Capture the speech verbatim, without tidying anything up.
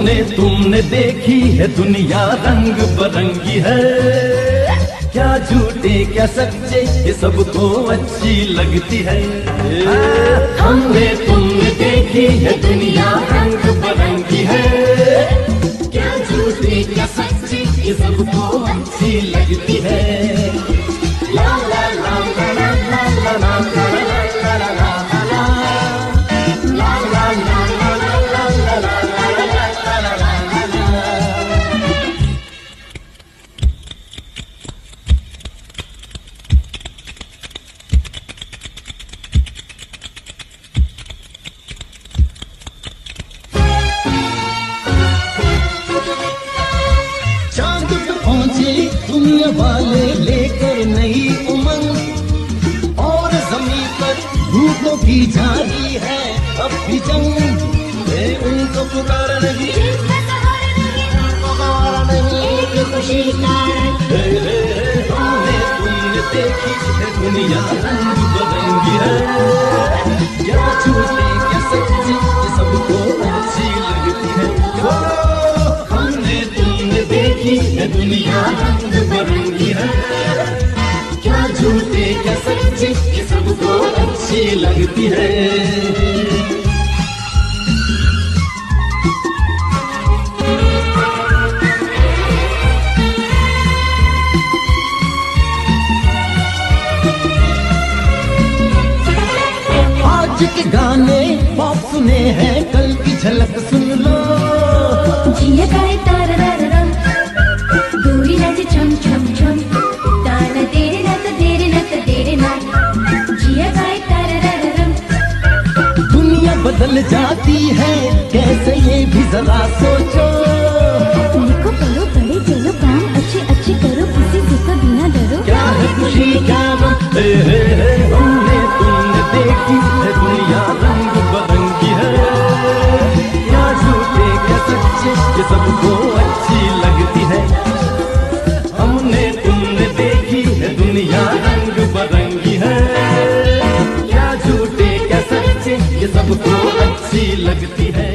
हमने तुमने देखी है दुनिया रंग बरंगी है, क्या झूठे क्या सच्चे ये सबको अच्छी लगती है। हमने तुमने देखी है दुनिया रंग बरंगी है, क्या झूठे क्या सच्चे ये सबको अच्छी लगती है। ला ला ला ला ला ला ला ला ला ला ला। दुनिया वाले लेकर नई उमंग, और जमीन पर भूतों की जारी है अब भी जंग। उनको पुकारा नहीं, एक खुशी का हमने तुमने देखी है दुनिया रंग बरंगी है, क्या झूठे क्या सच्चे ये सबको अच्छी लगती है। हमने तुमने देखी है दुनिया रंग बरंगी है, क्या झूठे क्या सच्चे ये सबको अच्छी लगती है। आज के गाने पॉप सुने हैं, कल की झलक सुन लो। जिया गाए तारा रा रा, गोरी नाचे छम छम छम, ताना तेरे ना तो तेरे ना तो तेरे ना, जिया गाए तारा रा रा। दुनिया बदल जाती है कैसे ये भी जरा सोचो। लिखो पढ़ो पढ़े चलो काम अच्छे अच्छे करो, किसी से कभी ना डरो। क्या है खुशी क्या गम, हे हे हे हमने तुमने देखी है दुनिया रंग बरंगी है, क्या झूठे क्या सच्चे ये सबको अच्छी लगती है। हमने तुमने देखी है दुनिया रंग बरंगी है, क्या झूठे क्या सच्चे ये सबको अच्छी लगती है।